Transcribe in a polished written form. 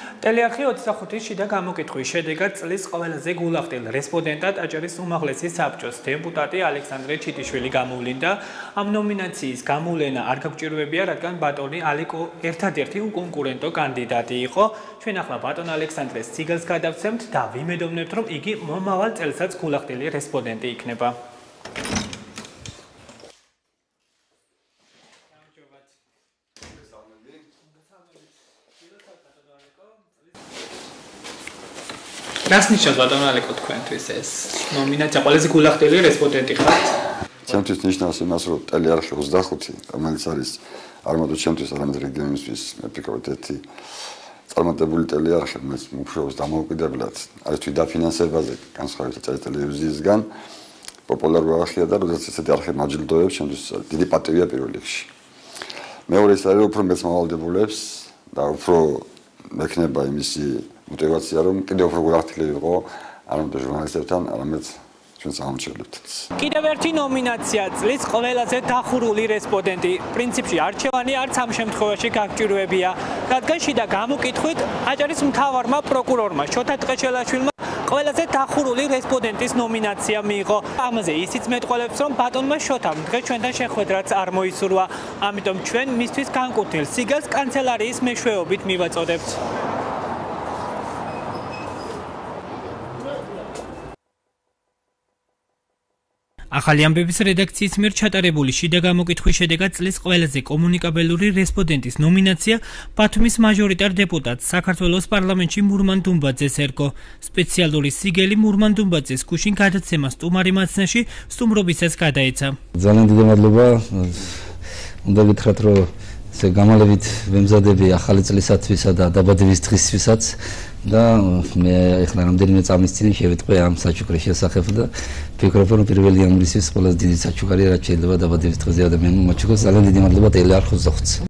ტელეარხი 25-ის შიდა გამოკითხვის შედეგად წლის ყველაზე გულახდილ რესპონდენტად აჭარის უმაღლესი საბჭოს დეპუტატი ალექსანდრე ჩიტიშვილი გამოვლინდა. Ამ ნომინაციის გამოვლენა არ გაგჭირვებია, რადგან ბატონი ალიკო ერთადერთი უკონკურენტო კანდიდატი იყო. ჩვენ ახლა ბატონ ალექსანდრეს ციგელს გადავცემთ და ვიმედოვნებთ, რომ იგი მომავალ წელსაც გულახდილი რესპონდენტი იქნება. რას ნიშნავს ბატონ ალეკო თქვენთვის ეს ნომინაცია ყველაზე გულახდილი რესპონდენტი ხართ? ჩემთვის ნიშნავს იმას, რომ ტელეარხი 25, რომელიც არის არ მარტო ჩემთვის, არამედ რეგიონისთვის მეფიქრობთ ერთი წარმატებული ტელეარხი, რომელიც მუშაობს დამოუკიდებლად, არის თვით დაფინანსებაზე, განსხვავებით აჭარის ტელევიზიისგან, პოპულარული არხია და როდესაც ესეთი არხი მაჯილდოებს, ჩემთვის დიდი პატივია პირველ რიგში. მეორე ის არის, უფრო მეც მავალდებულებს და უფრო მექნება იმისი мотивация, რომ კიდევ უფრო გულახდილი იყო არამედ ჟურნალისტებთან, არამედ ჩვენ სამომჭირლებთან. კიდევ ერთი ნომინაცია წლის ყველაზე დახურული რესპონდენტი. პრინციპში არჩევანი არც ამ შემთხვევაში გაგჭირვებია, რადგან შიდა გამოკითხვით აჭარის მთავარმა პროკურორმა შოთა ტყეჩელაშვილმა ყველაზე დახურული რესპონდენტის ნომინაცია მიიღო. ამაზე ისიც მეტყველებს, რომ ბატონმა შოთამ დღეს ჩვენთან შეხვედრაც არ მოისურვა. ამიტომ ჩვენ მისთვის განკუთვნილ სიგელს კანცელარიის მეშვეობით მივაწოდებთ. ახალი ამბების რედაქციის მიერ ჩატარებული შიდა გამოკითხვის შედეგად წლის ყველაზე კომუნიკაბელური რესპონდენტის ნომინაცია ბათუმის მაჟორიტარ დეპუტატს საქართველოს პარლამენტში მურმან დუმბაძეს ერგო. სპეციალური სიგელი მურმან დუმბაძეს გუშინ გადაცემა სტუმარი მაცნაში სტუმრობისას გადაეცა. ძალიან დიდი მადლობა. უნდა გითხრათ, რომ ესე გამალებით ვემზადები ახალი წლისათვისა და დაბადების დღისთვისაც და მე ახლა რამდენიმე წამის წინ შევიტყვე ამ საჩუქრის შესახებ და ვფიქრობ, რომ 1 იანვრისთვის ყველაზე დიდი საჩუქარი რაც შეიძლება დაბადების დღეზე ადამიანმა მოჩუქოს. ძალიან დიდი მადლობა ტელეარხ 25-ს.